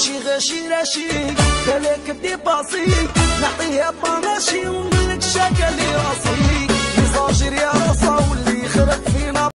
شي غاشي راشي بالك بدي باصي نعطيها باناشي